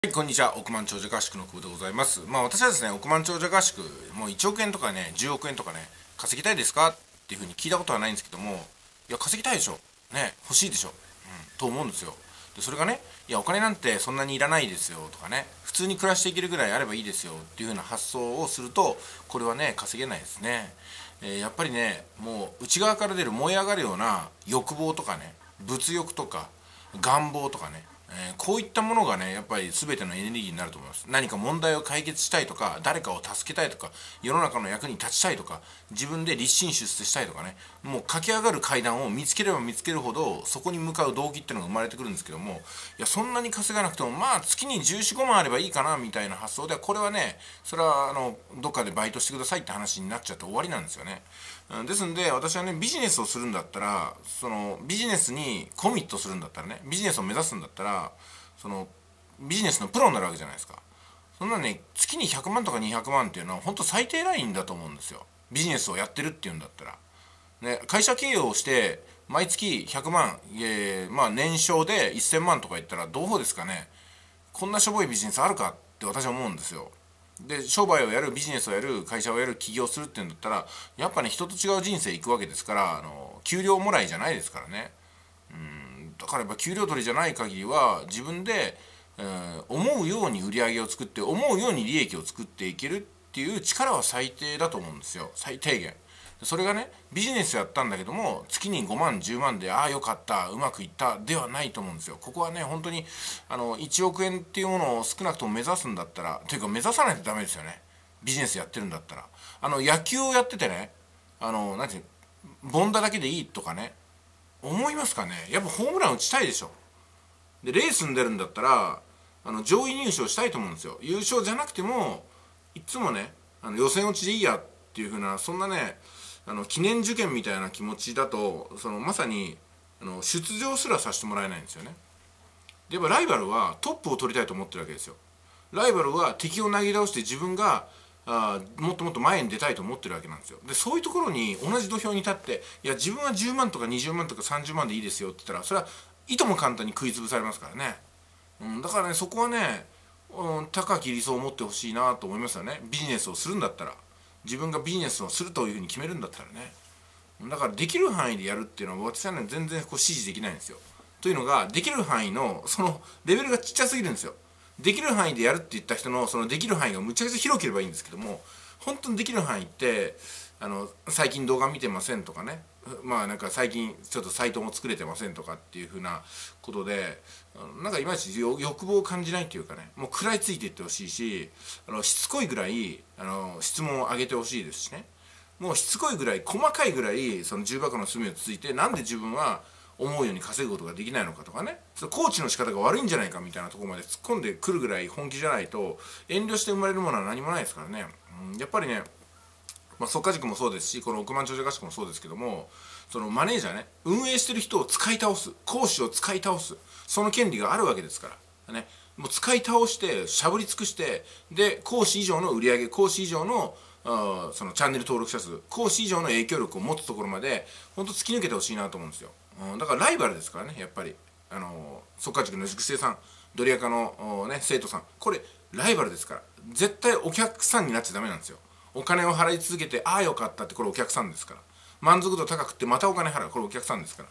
はい、こんにちは。億万長者合宿の久保でございます。私はですね、億万長者合宿、もう1億円とかね、10億円とかね、稼ぎたいですかっていうふうに聞いたことはないんですけども、いや、稼ぎたいでしょ。ね、欲しいでしょ。と思うんですよ。で、それがね、いや、お金なんてそんなにいらないですよとかね、普通に暮らしていけるぐらいあればいいですよっていうふうな発想をすると、これはね、稼げないですね。やっぱりね、もう内側から出る燃え上がるような欲望とかね、物欲とか、願望とかね、こういったものがねやっぱり全てのエネルギーになると思います。何か問題を解決したいとか、誰かを助けたいとか、世の中の役に立ちたいとか、自分で立身出世したいとかね、もう駆け上がる階段を見つければ見つけるほどそこに向かう動機っていうのが生まれてくるんですけども、いやそんなに稼がなくても月に14、15万あればいいかなみたいな発想では、これはね、それはどっかでバイトしてくださいって話になっちゃって終わりなんですよね。ですんで私はね、ビジネスをするんだったら、そのビジネスにコミットするんだったらね、ビジネスを目指すんだったら、そのビジネスのプロになるわけじゃないですか。そんなね、月に100万とか200万っていうのは本当最低ラインだと思うんですよ。ビジネスをやってるっていうんだったらね。会社経営をして毎月100万、年商で1000万とか言ったらどうですかね。こんなしょぼいビジネスあるかって私は思うんですよ。で、商売をやる、ビジネスをやる、会社をやる、起業するっていうんだったら、やっぱね、人と違う人生行くわけですから、給料もらいじゃないですからね。だからやっぱ給料取りじゃない限りは自分で、思うように売り上げを作って、思うように利益を作っていけるっていう力は最低だと思うんですよ。最低限。それがね、ビジネスやったんだけども月に5万10万で、ああよかった、うまくいったではないと思うんですよ。ここはね、本当に1億円っていうものを少なくとも目指すんだったら、というか目指さないとダメですよね。ビジネスやってるんだったら。野球をやっててね、なんていう、ボンダだけでいいとかね、思いますかね。やっぱホームラン打ちたいでしょ。でレースに出るんだったら上位入賞したいと思うんですよ。優勝じゃなくてもいつもね、予選落ちでいいやっていう風な、そんなね、記念受験みたいな気持ちだと、まさに出場すらさせてもらえないんですよね。で、やっぱライバルはトップを取りたいと思ってるわけですよ。ライバルは敵を投げ倒して自分がもっともっと前に出たいと思ってるわけなんですよ。で、そういうところに同じ土俵に立って、いや自分は10万とか20万とか30万でいいですよって言ったら、それはいとも簡単に食い潰されますからね。だからね、そこはね、高き理想を持ってほしいなと思いますよね。ビジネスをするんだったら、自分がビジネスをするというふうに決めるんだったらね。だからできる範囲でやるっていうのは私はね、全然支持できないんですよ。というのが、できる範囲のそのレベルがちっちゃすぎるんですよ。できる範囲でやるって言った人のそのできる範囲がむちゃくちゃ広ければいいんですけども、本当にできる範囲って、最近動画見てませんとかね、なんか最近ちょっとサイトも作れてませんとかっていうふうなことで、なんかいまいち欲望を感じないっていうかね、もう食らいついていってほしいし、しつこいぐらい質問を上げてほしいですしね。もうしつこいぐらい、細かいぐらいその重箱の隅をつついて、なんで自分は思うように稼ぐことができないのかとかね、そのコーチの仕方が悪いんじゃないかみたいなところまで突っ込んでくるぐらい本気じゃないと、遠慮して生まれるものは何もないですからね。やっぱりね、速稼塾もそうですし、この億万長者合宿もそうですけども、そのマネージャーね、運営してる人を使い倒す、講師を使い倒す、その権利があるわけですからね。もう使い倒してしゃぶり尽くして、で講師以上の売り上げ、講師以上のそのチャンネル登録者数、講師以上の影響力を持つところまで本当突き抜けてほしいなと思うんですよ。だからライバルですからね、やっぱり速稼塾の塾生さん、ドリアカの、生徒さん、これライバルですから、絶対お客さんになっちゃダメなんですよ。お金を払い続けて、ああよかったって、これお客さんですから。満足度高くてまたお金払う、これお客さんですから。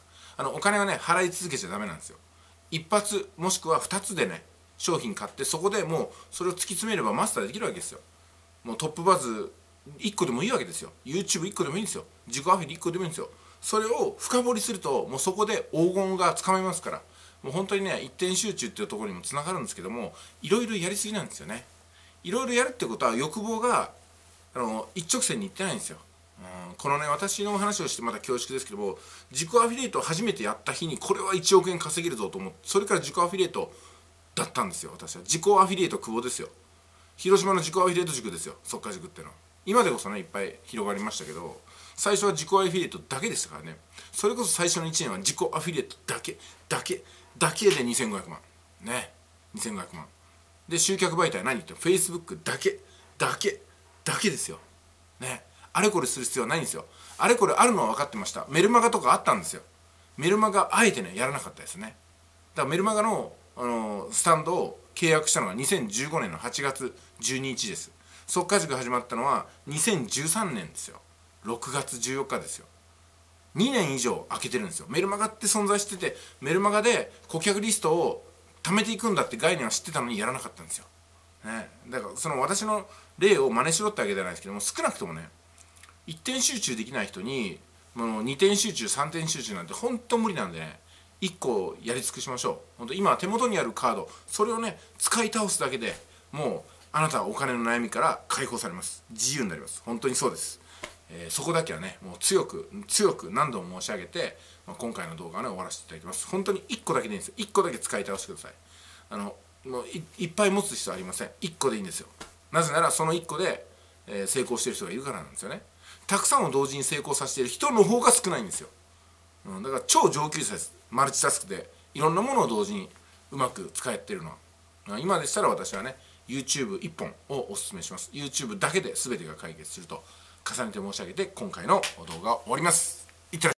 お金はね、払い続けちゃダメなんですよ。一発もしくは二つでね、商品買って、そこでもうそれを突き詰めればマスターできるわけですよ。もうトップバズ1個でもいいわけですよ。 YouTube1 個でもいいんですよ。自己アフィリ1個でもいいんですよ。それを深掘りすると、もうそこで黄金がつかめますから、もう本当にね、一点集中っていうところにもつながるんですけども、いろいろやりすぎなんですよね。いろいろやるってことは欲望が一直線にいってないんですよ。このね、私の話をしてまた恐縮ですけども、自己アフィリエイトを初めてやった日に、これは1億円稼げるぞと思って、それから自己アフィリエイトだったんですよ。私は自己アフィリエイト久保ですよ。広島の自己アフィリエイト塾ですよ、速稼塾っていうのは。今でこそね、いっぱい広がりましたけど、最初は自己アフィリエイトだけでしたからね。それこそ最初の1年は自己アフィリエイトだけで2500万ね。2500万で、集客媒体何言っても Facebook だけですよね。あれこれする必要はないんですよ。あれこれあるのは分かってました。メルマガとかあったんですよ。メルマガあえてね、やらなかったですね。だからメルマガの、スタンドを契約したのが2015年の8月12日です。速稼塾始まったのは2013年ですよ。6月14日ですよ。2年以上空けてるんですよ。メルマガって存在してて、メルマガで顧客リストを貯めていくんだって概念は知ってたのにやらなかったんですよ、ね、だからその私の例を真似しろってわけじゃないですけども、少なくともね、1点集中できない人にもう2点集中3点集中なんて本当無理なんでね、1個やり尽くしましょう。本当今手元にあるカード、それをね使い倒すだけでもうあなたはお金の悩みから解放されます。自由になります。本当にそうです。そこだけはねもう強く何度も申し上げて、今回の動画はね終わらせていただきます。本当に1個だけでいいんですよ。1個だけ使い倒してください。もう いっぱい持つ必要はありません。1個でいいんですよ。なぜならその1個で、成功している人がいるからなんですよね。たくさんを同時に成功させている人の方が少ないんですよ、だから超上級者です。マルチタスクでいろんなものを同時にうまく使えているのは。今でしたら私はね YouTube1 本をおすすめします。 YouTube だけで全てが解決すると重ねて申し上げて、今回の動画を終わります。いってらっしゃい。